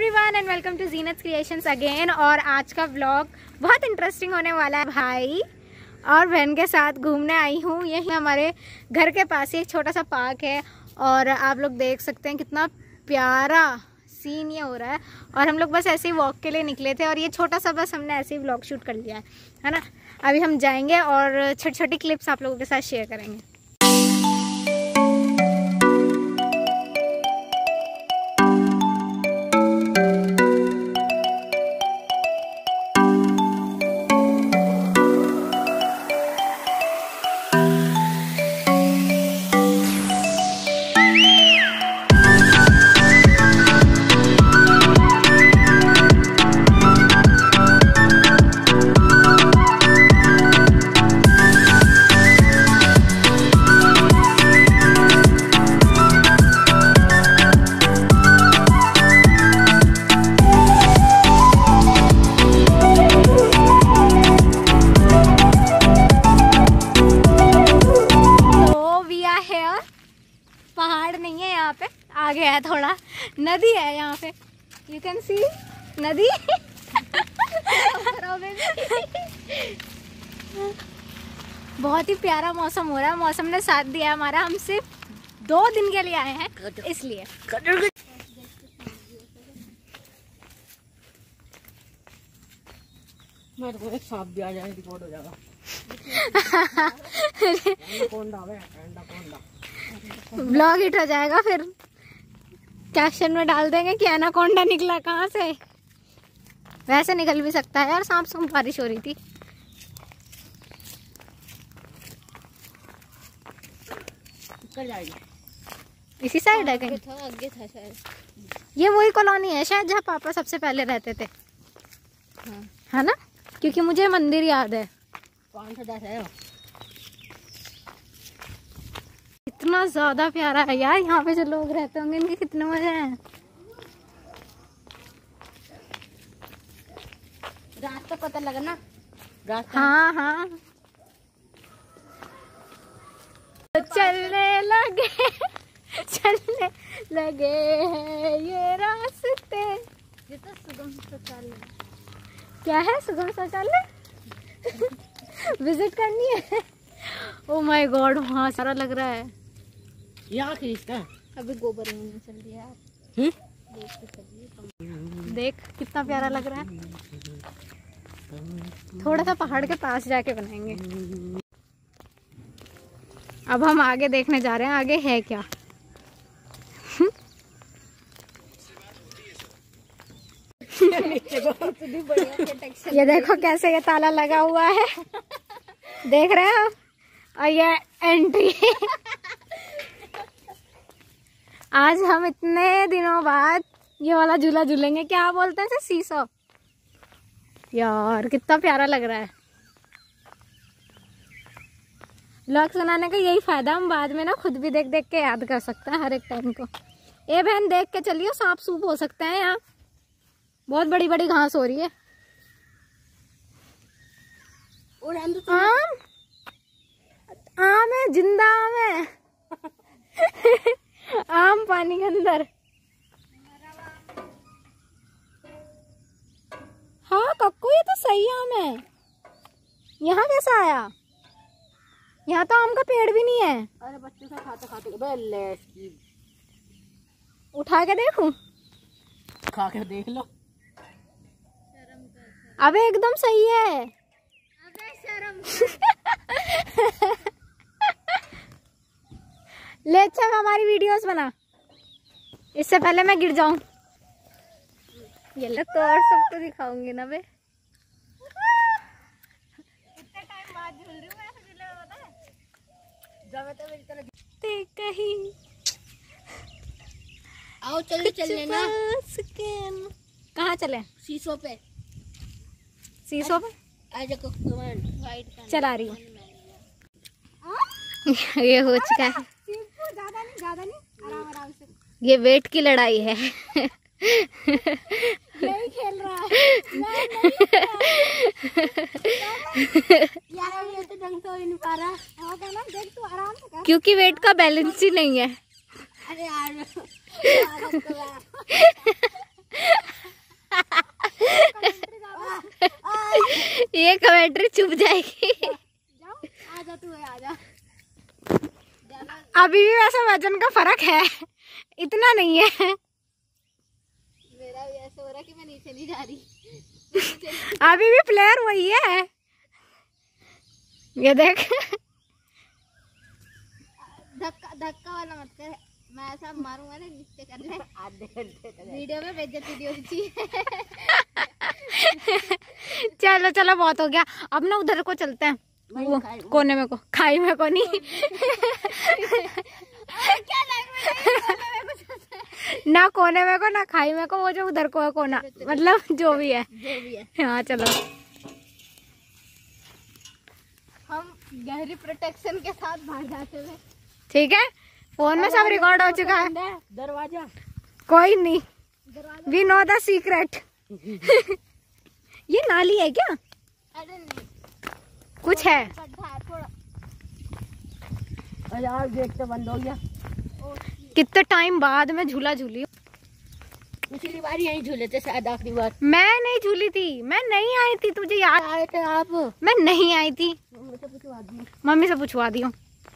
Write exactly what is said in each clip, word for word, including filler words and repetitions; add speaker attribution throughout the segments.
Speaker 1: Everyone and welcome to Zeenat creations again. और आज का व्लॉग बहुत इंटरेस्टिंग होने वाला है। भाई और बहन के साथ घूमने आई हूँ। यही हमारे घर के पास ही एक छोटा सा पार्क है और आप लोग देख सकते हैं कितना प्यारा सीन ये हो रहा है। और हम लोग बस ऐसे ही वॉक के लिए निकले थे और ये छोटा सा बस हमने ऐसे ही व्लॉग शूट कर लिया है है ना। अभी हम जाएंगे और छोटी छोटी क्लिप्स आप लोगों के साथ शेयर करेंगे। पहाड़ नहीं है यहाँ पे, आगे है थोड़ा, नदी है यहाँ पे। यू कैन सी नदी। बहुत ही प्यारा मौसम हो रहा है, मौसम ने साथ दिया हमारा। हम सिर्फ दो दिन के लिए आए हैं इसलिए।
Speaker 2: मेरे को एक सांप भी आ जाए रिपोर्ट हो जाएगा।
Speaker 1: ब्लॉग हिट हो जाएगा, फिर कैप्शन में डाल देंगे कि एनाकोंडा निकला कहाँ से। वैसे निकल भी सकता है यार, सांप से बारिश हो रही थी। इसी साइड है कहीं, था आगे था शायद। ये वही कॉलोनी है शायद जहाँ पापा सबसे पहले रहते थे। हाँ। है ना, क्योंकि मुझे मंदिर याद है।
Speaker 2: पाँच सौ दस है।
Speaker 1: इतना ज्यादा प्यारा है यार, यहाँ पे जो लोग रहते होंगे इनके कितने मजे हैं।
Speaker 2: रास्ता पता लगा ना, रास्ता।
Speaker 1: हाँ हाँ तो चलने लगे चलने लगे हैं ये रास्ते। ये तो सुगम शौचालय। क्या है सुगम शौचालय? विजिट करनी है। ओ माय गॉड, वहाँ सारा लग रहा है।
Speaker 2: यहाँ खींचता है।
Speaker 1: अभी गोबर नहीं चल रही है यार।
Speaker 2: हम्म?
Speaker 1: देख कितना प्यारा लग रहा है। थोड़ा सा पहाड़ के पास जाके बनाएंगे। अब हम आगे देखने जा रहे हैं, आगे है क्या। ये देखो कैसे ये ताला लगा हुआ है, देख रहे हो। और ये एंट्री। आज हम इतने दिनों बाद ये वाला झूला झूलेंगे। क्या बोलते हैं सीसो। यार कितना प्यारा लग रहा है। व्लॉग सुनाने का यही फायदा, हम बाद में ना खुद भी देख देख के याद कर सकते हैं हर एक टाइम को। ए बहन देख के चलियो, सांप सूप हो सकते हैं यहाँ। बहुत बड़ी बड़ी घास हो रही है।
Speaker 2: और
Speaker 1: आम आम है, जिंदा आम है। आम पानी के अंदर। हाँ कक्कू, ये तो सही आम है। यहाँ कैसा आया? यहाँ तो आम का पेड़ भी नहीं है।
Speaker 2: अरे बच्चे से खाते खाते
Speaker 1: उठा के देखूं?
Speaker 2: खा के देख लो।
Speaker 1: अबे एकदम सही है। अबे शर्म। ले अच्छा हमारी वीडियोस बना, इससे पहले मैं गिर जाऊं। ये ले तो और सबको दिखाऊंगी ना बे। इतने टाइम बाद झूल रही हूं मैं, ऐसे झूले में पता है।
Speaker 2: जब तो मेरी तरह
Speaker 1: ते कहीं
Speaker 2: आओ चले चलने ना।
Speaker 1: कहाँ चले?
Speaker 2: शीशों पे।
Speaker 1: शीशों पे
Speaker 2: आज को वाइट
Speaker 1: चला रही हूँ। ये हो चुका है। ज्यादा नहीं ज्यादा नहीं, आराम आराम से। ये वेट की लड़ाई है। नहीं खेल रहा है। मैं नहीं
Speaker 2: यार ये तो ढंग से हो नहीं पा रहा।
Speaker 1: हाँ ना, देख तू आराम से कर।
Speaker 3: क्योंकि वेट का बैलेंस ही नहीं है।
Speaker 2: अरे यार
Speaker 1: बैटरी चुप जाएगी।
Speaker 2: आजा तू आजा।
Speaker 1: अभी भी वैसे वजन का फर्क है, इतना नहीं है।
Speaker 2: मेरा भी ऐसा हो रहा कि मैं नीचे नहीं जा रही।
Speaker 1: अभी भी प्लेयर वही है, ये देख।
Speaker 2: धक्का धक्का वाला मत कर, मैं ऐसा मारूंगा ना नीचे कर ले। आधे घंटे वीडियो में बेइज्जती नहीं होनी चाहिए।
Speaker 1: चलो चलो बहुत हो गया, अब ना उधर को चलते हैं, वो कोने में को, खाई में को नहीं।
Speaker 2: क्या
Speaker 1: ना कोने में को ना खाई में को, वो जो उधर को है कोना, मतलब जो भी है
Speaker 2: जो भी है।
Speaker 1: हाँ चलो।
Speaker 2: हम गहरी प्रोटेक्शन के साथ बाहर जाते हुए।
Speaker 1: ठीक है, फोन में सब रिकॉर्ड हो चुका है।
Speaker 2: दरवाजा
Speaker 1: कोई नहीं, वी नो द सीक्रेट। ये नाली है क्या?
Speaker 2: अरे नहीं,
Speaker 1: कुछ है।
Speaker 2: थोड़ा।
Speaker 3: यार गेट तो बंद हो गया।
Speaker 1: कितने टाइम बाद में झूला झूली।
Speaker 3: पिछली बार यहीं झूले थे शायद, आखिरी बार।
Speaker 1: मैं नहीं झूली थी, मैं नहीं आई थी, तुझे याद?
Speaker 3: आए थे आप?
Speaker 1: मैं नहीं आई थी,
Speaker 3: मम्मी से पूछवा दी।
Speaker 1: मम्मी से पूछवा दियो।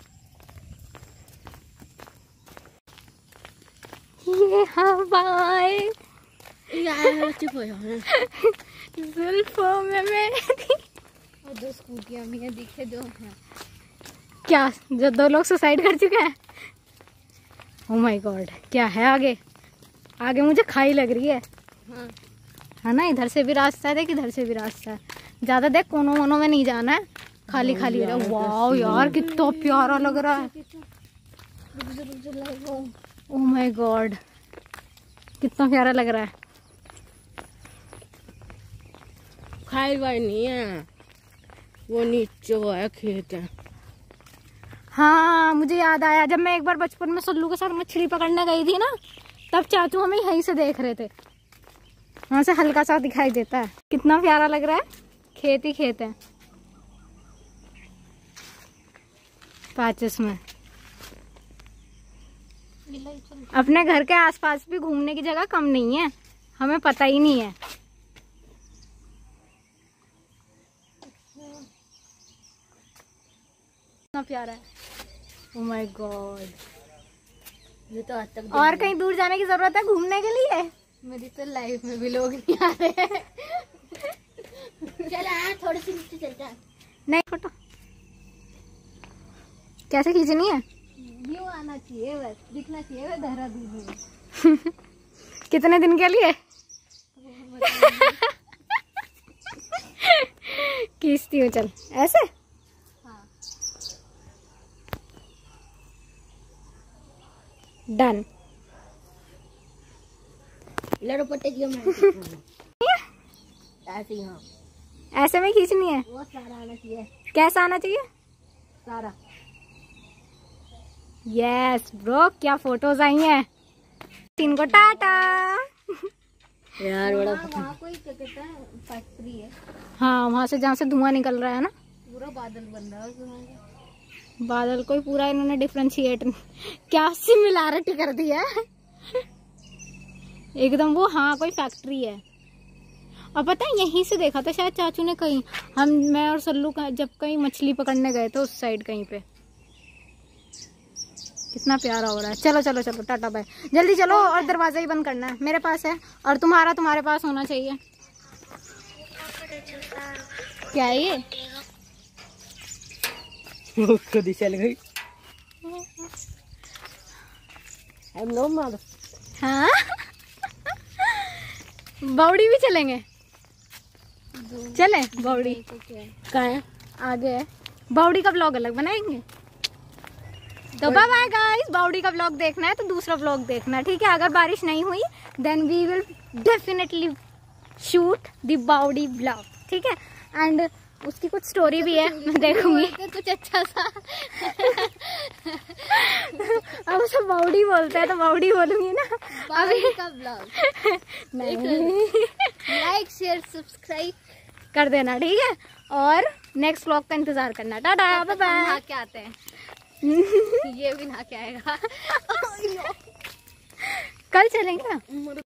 Speaker 1: ये हवाएं
Speaker 3: यार चुप हो जाओ।
Speaker 1: जुल्फों में मेरी।
Speaker 2: और दो स्कूटियां भी हैं, दिखे दो हैं।
Speaker 1: क्या, जो दो लोग सुसाइड कर चुके हैं? ओह माय गॉड, क्या है आगे? आगे मुझे खाई लग रही है।
Speaker 2: हाँ।
Speaker 1: है ना, इधर से भी रास्ता है, देख इधर से भी रास्ता है। ज्यादा देख कोनों वोनों में नहीं जाना है, खाली खाली है। वाओ यार कितना प्यारा लग रहा है। ओह माय गॉड, कितना प्यारा लग रहा है।
Speaker 3: खाई वाई नहीं है, वो नीचे वो है, खेत है।
Speaker 1: हाँ मुझे याद आया, जब मैं एक बार बचपन में सल्लू के साथ मछली पकड़ने गई थी ना, तब चाचू हमें यहीं से देख रहे थे। वहां से हल्का सा दिखाई देता है। कितना प्यारा लग रहा है, खेत ही खेत है पैचेस में। अपने घर के आसपास भी घूमने की जगह कम नहीं है, हमें पता ही नहीं है। कितना प्यारा है। ओह माय गॉड,
Speaker 3: ये तो आज तक
Speaker 1: और कहीं दूर जाने की जरूरत है घूमने के लिए?
Speaker 2: मेरी तो लाइफ में भी लोग नहीं आ रहे हैं। चल आ, थोड़ी सी नीचे चलते हैं।
Speaker 1: नहीं फोटो कैसे खींचनी है?
Speaker 2: यूं आना चाहिए, बस दिखना चाहिए बस देहरादून में।
Speaker 1: कितने दिन के लिए? खींचती हूँ, चल ऐसे।
Speaker 2: हाँ।
Speaker 1: डन।
Speaker 3: लड़ो पट्टे की मैं ऐसे ही। हाँ
Speaker 1: ऐसे में खींचनी है।
Speaker 2: वो सारा आना चाहिए,
Speaker 1: कैसा आना चाहिए?
Speaker 2: सारा।
Speaker 1: यस ब्रो, क्या फोटोज आई हैं। तीन को टाटा।
Speaker 3: यार बड़ा
Speaker 2: वहाँ कोई क्या कहता है, फैक्ट्री है।
Speaker 1: हाँ वहां से, जहाँ से धुआं निकल रहा है ना,
Speaker 2: पूरा बादल बन रहा है उसमें।
Speaker 1: बादल कोई पूरा इन्होंने डिफ्रेंशिएट क्या सिमिलैरिटी कर दी है एकदम वो। हाँ कोई फैक्ट्री है। और पता है यहीं से देखा था शायद चाचू ने कहीं, हम मैं और सल्लू का जब कहीं मछली पकड़ने गए थे उस साइड कहीं पे। कितना प्यारा हो रहा है। चलो चलो चलो टाटा बाय, जल्दी चलो, और दरवाजा ही बंद करना है। मेरे पास है और तुम्हारा तुम्हारे पास होना चाहिए। क्या है ये?
Speaker 3: खुद ही चल गई। I'm no mother.
Speaker 1: हाँ बावड़ी भी चलेंगे, चले बावड़ी।
Speaker 3: कहाँ है?
Speaker 1: आगे है बावड़ी का ब्लॉग अलग बनाएंगे। तो बाय बाय गाइस, बावड़ी का ब्लॉग देखना है तो दूसरा ब्लॉग देखना है, ठीक है। अगर बारिश नहीं हुई then we will definitely shoot the बावड़ी ब्लॉग, ठीक है। एंड उसकी कुछ स्टोरी भी है, मैं देखूंगी
Speaker 2: कुछ अच्छा सा।
Speaker 1: अब उसे बावड़ी बोलते हैं तो बावड़ी बोलूंगी ना
Speaker 2: बावड़ी का ब्लॉग।
Speaker 1: नहीं
Speaker 2: लाइक शेयर सब्सक्राइब
Speaker 1: कर देना, ठीक है। और नेक्स्ट ब्लॉग का इंतजार करना। Tata bye bye.
Speaker 2: नहा के आते हैं। ये भी नहा के आएगा।
Speaker 1: कल चलेंगे।